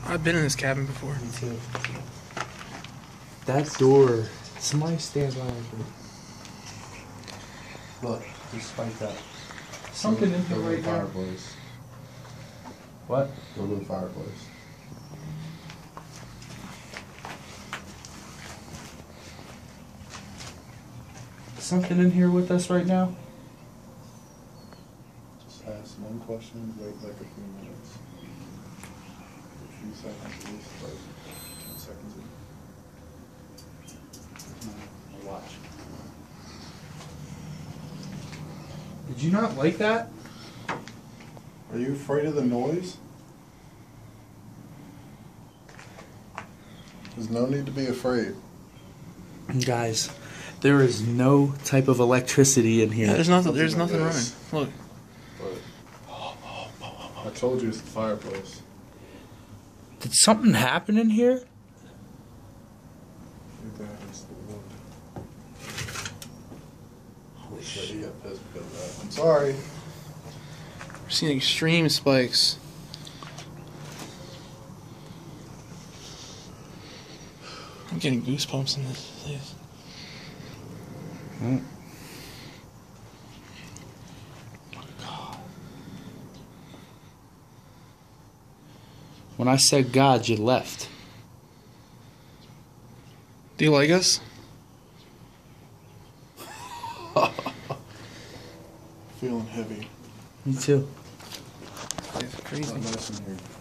I've been in this cabin before. Me too. That door. Somebody stand by that door. Look, despite that. Something in here right now. Fireplace. What? Go to the fireplace. Something in here with us right now? Just ask one question, wait like a few minutes. A few seconds at least, like 10 seconds. I'll watch. Did you not like that? Are you afraid of the noise? There's no need to be afraid. Guys, there is no type of electricity in here. Yeah, there's nothing running. Look. But I told you it's the fireplace. Did something happen in here? That is the wood. Holy shit, you got pissed because of that. I'm sorry. We're seeing extreme spikes. I'm getting goosebumps in this place. Mm. God. When I said God, you left. Do you like us? Feeling heavy. Me too. It's crazy. Not nice in here.